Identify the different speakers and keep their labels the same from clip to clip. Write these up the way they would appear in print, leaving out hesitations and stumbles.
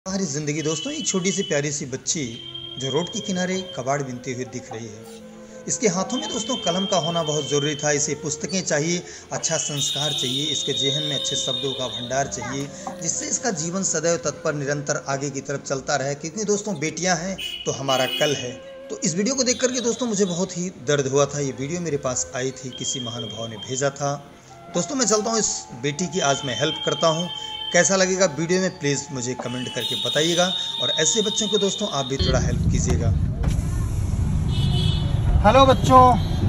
Speaker 1: हमारी ज़िंदगी दोस्तों एक छोटी सी प्यारी सी बच्ची जो रोड के किनारे कबाड़ बीनती हुई दिख रही है। इसके हाथों में दोस्तों कलम का होना बहुत ज़रूरी था। इसे पुस्तकें चाहिए, अच्छा संस्कार चाहिए, इसके जेहन में अच्छे शब्दों का भंडार चाहिए, जिससे इसका जीवन सदैव तत्पर निरंतर आगे की तरफ चलता रहे। क्योंकि दोस्तों बेटियां हैं तो हमारा कल है। तो इस वीडियो को देख करके दोस्तों मुझे बहुत ही दर्द हुआ था। ये वीडियो मेरे पास आई थी, किसी महानुभाव ने भेजा था। दोस्तों मैं चलता हूँ, इस बेटी की आज मैं हेल्प करता हूँ। कैसा लगेगा वीडियो में प्लीज़ मुझे कमेंट करके बताइएगा, और ऐसे बच्चों को दोस्तों आप भी थोड़ा हेल्प कीजिएगा।
Speaker 2: हेलो बच्चों,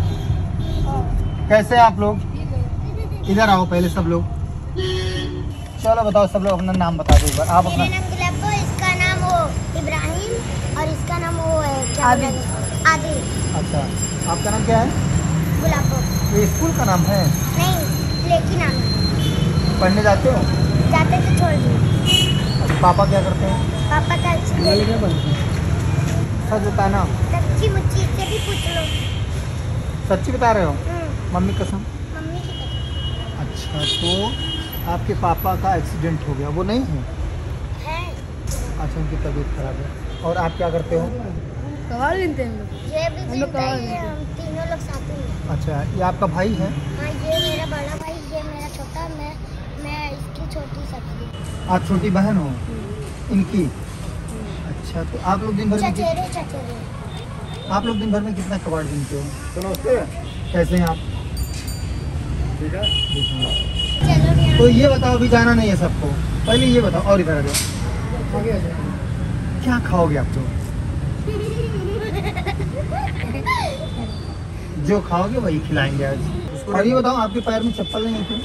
Speaker 2: कैसे हैं आप लोग? इधर आओ पहले सब लोग। चलो बताओ, सब लोग अपना नाम बता दो एक बार। आप अपना।
Speaker 3: मेरा नाम गुलाबो, इसका नाम वो इब्राहिम और इसका नाम वो है क्या
Speaker 2: आदिल।
Speaker 3: आदिल।
Speaker 2: अच्छा, आपका नाम क्या है?
Speaker 3: गुलाबो।
Speaker 2: ये स्कूल का नाम है?
Speaker 3: नहीं, लेकिन नाम है।
Speaker 2: पढ़ने जाते हो?
Speaker 3: जाते तो छोड़ दिए।
Speaker 2: अच्छा, पापा क्या करते हैं?
Speaker 3: पापा का
Speaker 2: सच बताना।
Speaker 3: सच्ची मुच्ची से भी पूछ लो।
Speaker 2: सच्ची बता रहे हो? मम्मी कसम?
Speaker 3: मम्मी की कसम।
Speaker 2: अच्छा, तो आपके पापा का एक्सीडेंट हो गया, वो नहीं है?
Speaker 3: है।
Speaker 2: अच्छा, उनकी तबीयत खराब है। और आप क्या करते हो?
Speaker 4: कबाड़ बीनते हैं
Speaker 3: ये भी बीनता ही है, हम तीनों लोग साथ में हैं।
Speaker 2: अच्छा, ये आपका भाई है?
Speaker 3: हाँ, ये मेरा बड़ा भाई, ये मेरा छोटा, मैं इसकी छोटी सखी।
Speaker 2: आप छोटी बहन हो इनकी? अच्छा, तो आप लोग दिन भर में
Speaker 3: चचेरे।
Speaker 2: आप लोग दिन भर में कितना कबाड़ बीनते हो? नमस्ते। कैसे हैं आप? ठीक है।
Speaker 3: चलो यहाँ।
Speaker 2: तो ये बताओ, अभी जाना नहीं है सबको, पहले ये बताओ। और इधर आ जाओ, आगे आ जाओ। क्या खाओगे आप लोग? जो खाओगे वही खिलाएंगे आज। और ये बताओ, आपके पैर में चप्पल नहीं है क्यों?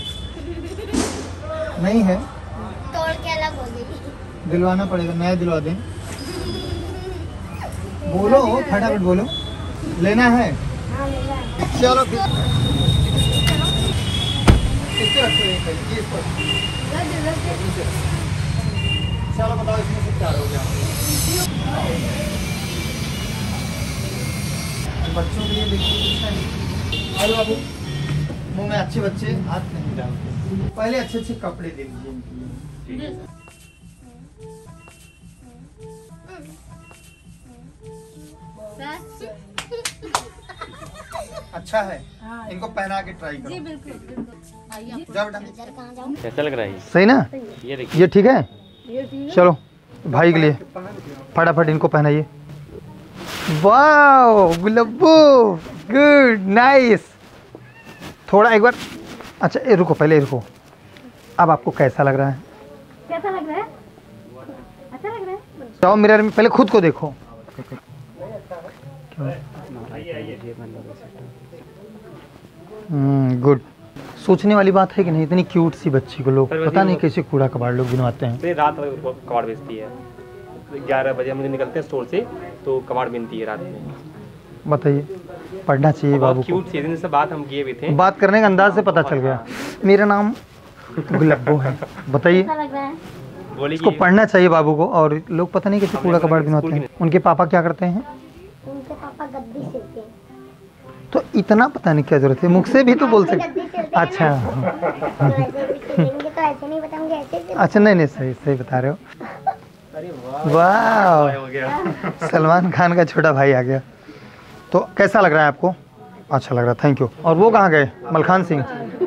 Speaker 2: नहीं है?
Speaker 3: तोड़ के अलग हो गई।
Speaker 2: दिलवाना पड़ेगा, नया दिलवा दें। बोलो, फटाफट बोलो। लेना है?
Speaker 3: हाँ, मिला है।
Speaker 2: चलो फिर। किसको रखते हैं पहले? ये इसको। चलो बताओ, इसमें से क्या हो गया? बच्चों के लिए देखिए कुछ नहीं। अरे बाबू, मुँह में अच्छे बच्चे हाथ नहीं डालते। पहले अच्छे अच्छे कपड़े दे दीजिए इनके लिए। अच्छा है, इनको पहना के ट्राई करो।
Speaker 4: जी बिल्कुल।
Speaker 2: जा बेटा।
Speaker 3: इधर कहाँ जाऊँ?
Speaker 5: कैसा लग रहा है?
Speaker 2: सही ना?
Speaker 5: ये देखिए,
Speaker 2: ये ठीक है? चलो भाई के लिए फटाफट इनको पहनाइए। वाह गुलाबो, गुड, नाइस। थोड़ा एक बार। अच्छा, ये रुको, पहले रुको। अब आपको कैसा लग रहा है?
Speaker 4: कैसा लग रहा है? अच्छा लग रहा है?
Speaker 2: जाओ मिरर में पहले खुद को देखो। गुड। सोचने वाली बात है कि नहीं, इतनी क्यूट सी बच्ची को लोग पता नहीं कैसे कूड़ा कबाड़ लोग गिनवाते हैं।
Speaker 5: तो रात में कबाड़ बेचती है। 11 बजे मुझे निकलते हैं स्टोर से, तो कबाड़ बीनती है रात में।
Speaker 2: बताइए, पढ़ना चाहिए बाबू को।
Speaker 5: क्यूट सीजन से बात हम किए भी थे।
Speaker 2: बात करने के अंदाज से पता चल गया। मेरा नाम गुलाबो है। बताइए,
Speaker 4: कैसा लग रहा है?
Speaker 5: बोली
Speaker 2: इसको पढ़ना चाहिए बाबू को। और लोग पता नहीं कैसे कूड़ा कबाड़ गिनवाते हैं। उनके पापा क्या करते हैं?
Speaker 3: उनके पापा गद्दी सिलते हैं।
Speaker 2: तो इतना पता नहीं क्या जरूरत है, मुख से भी तो बोल
Speaker 3: गद्दी
Speaker 2: सकते।
Speaker 3: सिलते हैं ना।
Speaker 2: अच्छा
Speaker 3: तो ऐसे भी सिलेंगे, तो ऐसे नहीं बताऊंगे, ऐसे सिलेंगे।
Speaker 2: अच्छा, नहीं नहीं, सही सही बता रहे हो। वाह,
Speaker 5: हो गया।
Speaker 2: सलमान खान का छोटा भाई आ गया। तो कैसा लग रहा है आपको? अच्छा लग रहा है, थैंक यू। और वो कहाँ गए? मलखान सिंह।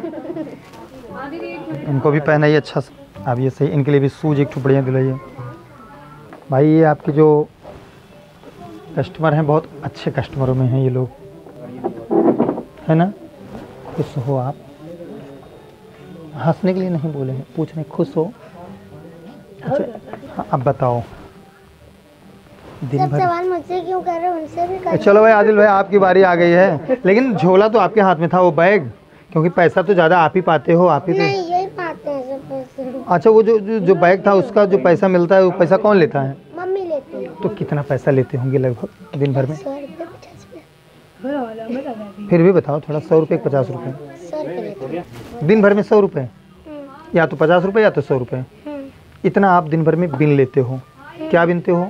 Speaker 2: इनको भी पहनाइए अच्छा सा। अब ये सही, इनके लिए भी शूज एक टुकड़ियाँ दिलाइए। भाई ये आपके जो कस्टमर हैं, बहुत अच्छे कस्टमरों में हैं ये लोग, है ना? खुश हो आप? हंसने के लिए नहीं बोले हैं, पूछ रहे खुश हो? अच्छा, हाँ, अब बताओ दिन
Speaker 3: सब
Speaker 2: भर।
Speaker 3: सवाल मुझसे क्यों कर रहे हो? उनसे भी कर।
Speaker 2: चलो भाई, आदिल भाई आपकी बारी आ गई है। लेकिन झोला तो आपके हाथ में था, वो बैग, क्योंकि पैसा तो ज़्यादा आप ही पाते हो, आप ही तो।
Speaker 3: नहीं, यही पाते हैं सब पैसे।
Speaker 2: अच्छा, वो जो बैग था, उसका जो पैसा मिलता है, वो पैसा कौन लेता है?
Speaker 3: मम्मी लेती है।
Speaker 2: तो कितना पैसा लेते होंगे लगभग दिन भर में?
Speaker 3: 100 रुपये 50 रुपये।
Speaker 2: फिर भी बताओ थोड़ा। 100 रुपये 50 रुपये?
Speaker 3: 100 रुपये लेती है।
Speaker 2: दिन भर में 100 रुपये? या तो 50 रुपये या तो 100 रुपये। इतना आप दिन भर में बिन लेते हो? क्या बिनते हो?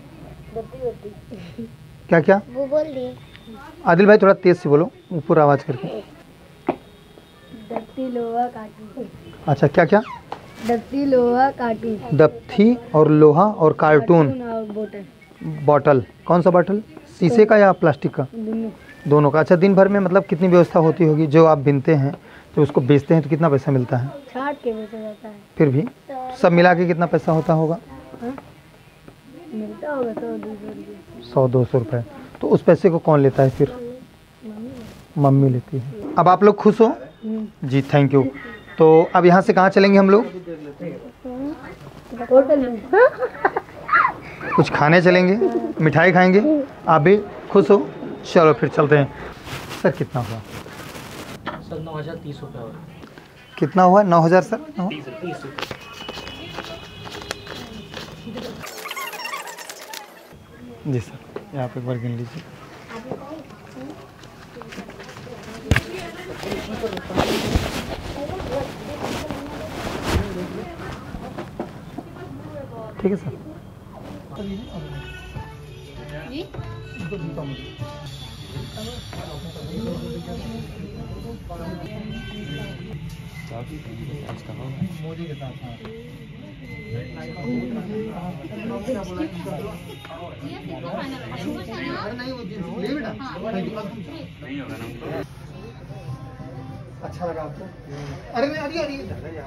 Speaker 2: क्या क्या?
Speaker 3: वो बोल दिए।
Speaker 2: आदिल भाई थोड़ा तेज से बोलो, ऊपर आवाज़ करके।
Speaker 4: दत्ती लोहा काटी।
Speaker 2: अच्छा, क्या क्या?
Speaker 4: दफ्ती लोहा कार्टून
Speaker 2: दफ्ती और लोहा और कार्टून
Speaker 4: और बोतल
Speaker 2: बॉटल। कौन सा बॉटल, शीशे का या प्लास्टिक का?
Speaker 4: दोनों।
Speaker 2: दोनों का। अच्छा, दिन भर में मतलब कितनी व्यवस्था होती होगी? जो आप बिनते हैं तो उसको बेचते हैं तो कितना पैसा मिलता है?
Speaker 4: 60 के बेचा जाता है।
Speaker 2: फिर भी सब मिला के कितना पैसा होता होगा?
Speaker 4: मिलता होगा 100-200 रुपये।
Speaker 2: 100-200 रुपये। तो उस पैसे को कौन लेता है फिर? मम्मी लेती है। अब आप लोग खुश हो? जी, थैंक यू। तो अब यहाँ से कहाँ चलेंगे हम लोग?
Speaker 4: होटल में।
Speaker 2: कुछ खाने चलेंगे, मिठाई खाएंगे। आप भी खुश हो? चलो फिर चलते हैं। सर कितना हुआ?
Speaker 5: सर 9,030 रुपये और
Speaker 2: कितना हुआ? 9,000 सर?
Speaker 5: 30 रुपये।
Speaker 2: जी सर, यहाँ पे एक बार गिन लीजिए। ठीक है सर। मोदी के साथ अच्छा लगा आपको? अरे नहीं, अरे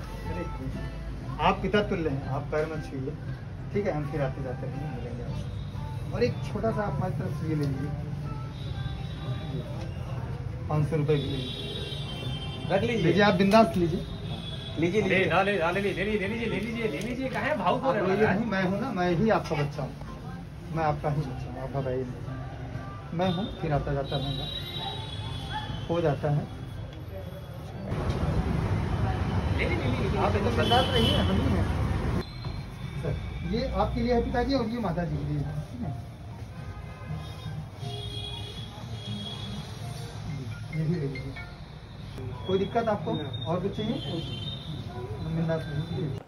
Speaker 2: आप पिता तुल्य हैं, आप पैर में छुइए। ठीक है, हम फिर आते जाते हैं मिलेंगे आपसे। और एक छोटा सा आप हमारी तरफ से ये ले लीजिए, 500 रुपये भी ले लीजिए।
Speaker 5: रख
Speaker 2: लीजिए, आप बिंदास लीजिए।
Speaker 5: लीजिए ले लीजिए। कहाँ है भाव को
Speaker 2: आप रोइए नहीं, मैं हूँ ना, मैं ही आपका बच्चा हूँ, मैं आपका ही बच्चा हूँ, आप घबराइए नहीं। मैं हूँ, फिर आता जाता रहूँगा, हो जाता है। आप एकदम बिंदास रहिए, हम ही हैं सर। ये आपके लिए है पिताजी, और ये माता जी के लिए है, ठीक है? ये भी ले लीजिए। कोई दिक्कत आपको और कुछ चाहिए? बिंदास रहिए।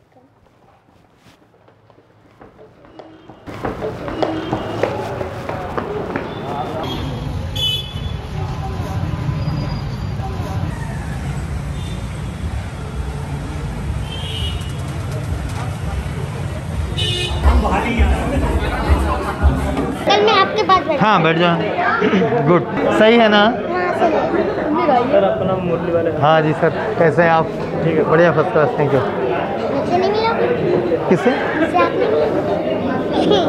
Speaker 3: कल मैं आपके पास बैठ।
Speaker 2: हाँ, बैठ जाओ। गुड, सही है ना?
Speaker 5: सर अपना मुरली वाले।
Speaker 2: हाँ जी सर, कैसे हैं आप? ठीक है, बढ़िया, फर्स्ट क्लास, थैंक यू।
Speaker 3: मुझे नहीं मिला।
Speaker 2: किससे?
Speaker 3: मुझे आपने मिला।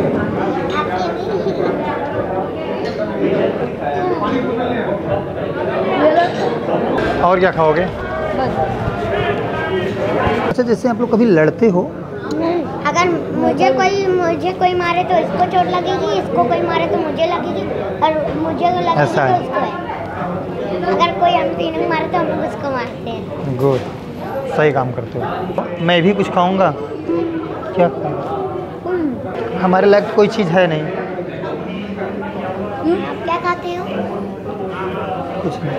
Speaker 2: और क्या खाओगे? अच्छा, जैसे आप लोग कभी लड़ते हो?
Speaker 3: अगर मुझे कोई मारे तो इसको चोट लगेगी, इसको कोई मारे तो मुझे लगेगी, और मुझे लगेगी
Speaker 2: ऐसा
Speaker 3: तो
Speaker 2: है।
Speaker 3: उसको है। अगर कोई हम तीनों मारे तो हम लोग उसको मारते हैं।
Speaker 2: गुड, सही काम करते हो। मैं भी कुछ खाऊंगा। क्या खाऊंगा? हमारे लायक कोई चीज़ है नहीं।
Speaker 3: आप क्या खाते हो?
Speaker 2: कुछ नहीं,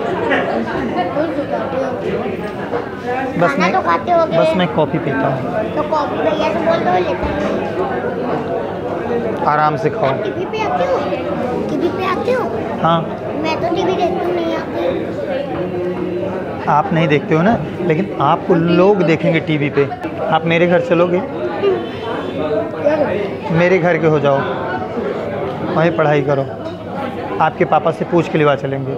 Speaker 2: बस
Speaker 3: खाना तो खाते होगे।
Speaker 2: बस मैं कॉफ़ी पीता हूँ।
Speaker 3: तो कॉफी भैया से बोल दो, लेते हैं।
Speaker 2: आराम से खाओ।
Speaker 3: टीवी पे आते हो? टीवी पे आते हो?
Speaker 2: हाँ,
Speaker 3: मैं तो टीवी देखती हूँ, नहीं आती।
Speaker 2: आप नहीं देखते हो ना, लेकिन आपको लोग देखेंगे टीवी पे। आप मेरे घर चलोगे? मेरे घर के हो जाओ, वहीं पढ़ाई करो। आपके पापा से पूछ के लिवा चलेंगे।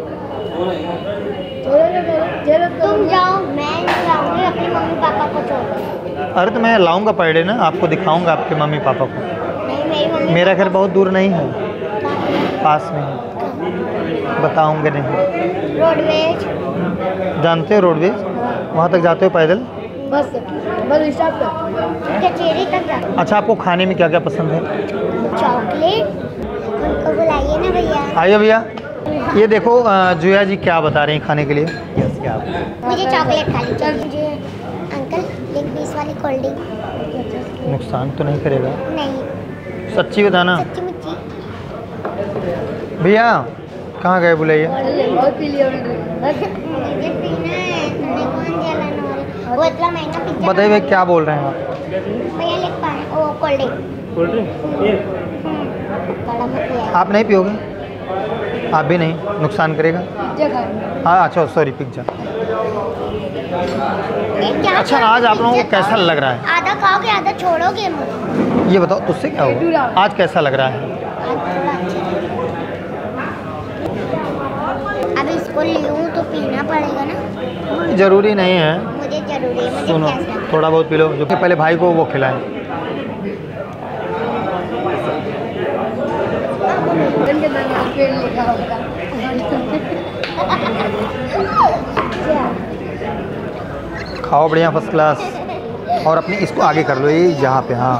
Speaker 3: तुम जाओ, मैं नहीं जाऊँगी अपनी मम्मी पापा को छोड़।
Speaker 2: अरे तो मैं लाऊंगा पर डे ना, आपको दिखाऊंगा आपके मम्मी पापा को।
Speaker 3: नहीं, मेरी मम्मी।
Speaker 2: मेरा घर बहुत दूर नहीं है, पास में है, बताऊंगे नहीं।
Speaker 3: रोडवेज
Speaker 2: जानते हो रोडवेज? वहाँ तक जाते हो पैदल?
Speaker 4: बस स्टॉप कर।
Speaker 3: कचेरी तक जाते।
Speaker 2: अच्छा, आपको खाने में क्या क्या पसंद है?
Speaker 3: चॉकलेट, उनको बुलाइए ना भैया।
Speaker 2: आइए भैया, ये देखो जुया जी क्या बता रही हैं खाने के लिए।
Speaker 3: मुझे चॉकलेट खा लीजिए। मुझे अंकल एक 20 वाली कोल्ड ड्रिंक।
Speaker 2: नुकसान तो नहीं करेगा?
Speaker 3: नहीं,
Speaker 2: सच्ची बताना
Speaker 3: सच्ची मुच्ची।
Speaker 2: भैया। कहाँ गए बुलाइए?
Speaker 4: बहुत पी लिया मैंने।
Speaker 3: मुझे पीना है, तुम्हें कौन जलन हो रही? वो इतना महंगा पिज्जा।
Speaker 2: बताइए भैया, क्या बोल रहे हैं आप?
Speaker 3: भैया लिख पाए वो कोल्ड ड्रिंक।
Speaker 5: कोल्ड ड्रिंक ये
Speaker 3: बड़ा मत पिया।
Speaker 2: आप नहीं पियोगे? आप भी नहीं, नुकसान करेगा। हाँ, अच्छा सॉरी, पिज्जा।
Speaker 3: क्या
Speaker 2: अच्छा, आज आप लोगों को कैसा लग रहा है?
Speaker 3: आधा खाओगे आधा छोड़ोगे मुझे।
Speaker 2: ये बताओ, तुझसे क्या हुआ? आज कैसा लग रहा है?
Speaker 3: अब इसको लूँ तो पीना पड़ेगा ना?
Speaker 2: ज़रूरी नहीं है।
Speaker 3: मुझे जरूरी है। मुझे
Speaker 2: सुनो,
Speaker 3: कैसा?
Speaker 2: थोड़ा बहुत पी लो, जो कि पहले भाई को वो खिलाएं। खाओ बढ़िया फर्स्ट क्लास, और अपने इसको आगे कर लो, ये यहाँ पे। हाँ,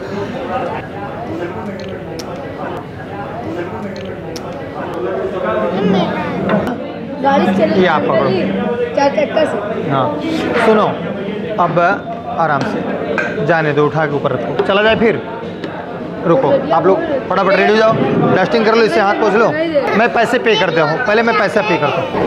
Speaker 2: ये आप पकड़ो। हाँ, सुनो, अब आराम से जाने दो, उठा के ऊपर रखो। चला जाए फिर? रुको, आप लोग फटाफट रेडी हो जाओ, डस्टिंग कर लो, इससे हाथ पोंछ लो। मैं पैसे पे करता हूँ, पहले मैं पैसा पे करता हूँ।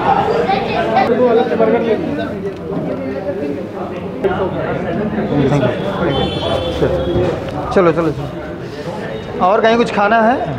Speaker 2: चलो चलो चलो, और कहीं कुछ खाना है?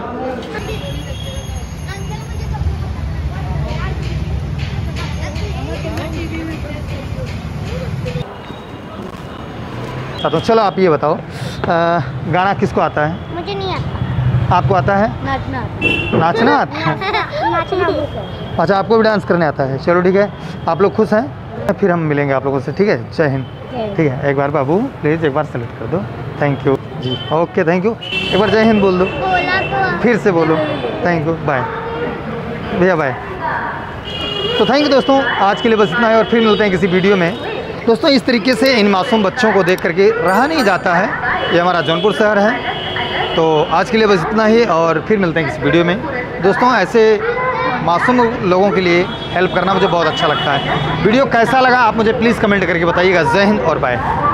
Speaker 2: तो चलो, आप ये बताओ, गाना किसको आता है?
Speaker 3: मुझे नहीं आता।
Speaker 2: आपको आता है?
Speaker 4: नाचना
Speaker 2: नाचना आता है?
Speaker 3: नाचना
Speaker 2: अच्छा, आपको भी डांस करने आता है? चलो ठीक है, आप लोग खुश हैं? फिर हम मिलेंगे आप लोगों से, ठीक है? जय हिंद। ठीक है, एक बार बाबू प्लीज़ एक बार सेलेक्ट कर दो। थैंक यू जी, ओके, थैंक यू। एक बार जय हिंद बोल दो,
Speaker 3: बोला तो
Speaker 2: फिर से बोलो। थैंक यू, बाय भैया, बाय। तो थैंक यू दोस्तों, आज के लिए बस इतना है, और फिर मिलते हैं किसी वीडियो में। दोस्तों, इस तरीके से इन मासूम बच्चों को देख करके रहा नहीं जाता है। ये हमारा जौनपुर शहर है। तो आज के लिए बस इतना ही, और फिर मिलते हैं किसी वीडियो में। दोस्तों, ऐसे मासूम लोगों के लिए हेल्प करना मुझे बहुत अच्छा लगता है। वीडियो कैसा लगा आप मुझे प्लीज़ कमेंट करके बताइएगा। जय हिंद और बाय।